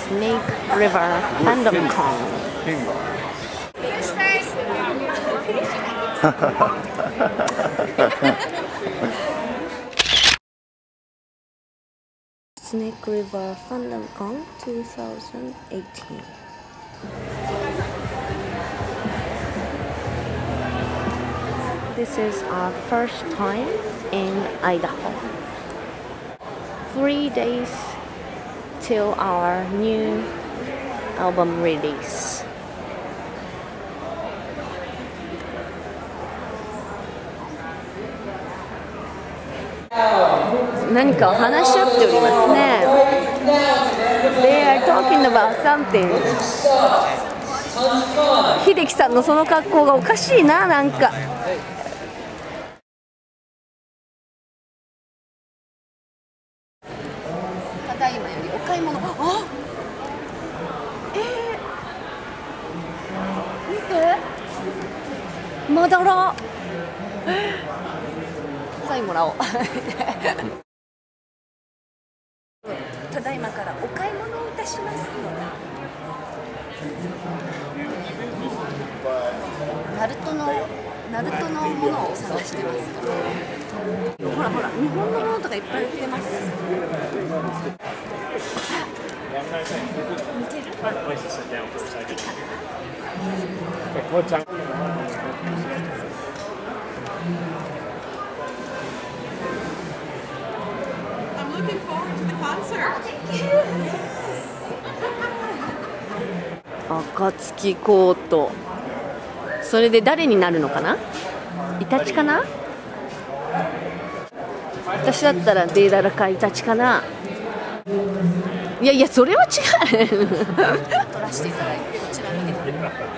Snake River Fandom Con. Snake River Fandom Con 2018. This is our first time in Idaho. 3 days till our new album release.何かを話し合っておりますね。They are talking about something. 秀樹さんのその格好がおかしいな、なんか。ただいまよりお買い物。あ、見て。マダラ。サインもらおう。ただいまからお買い物をいたします。ナルトのものを探してます。ほらほら、日本のものとかいっぱい売ってます。見てる？暁コート。それで誰になるのかな？イタチかな？私だったらデーダラかイタチかな。いやいや、それは違う。撮らせていただいて、こちら見てください。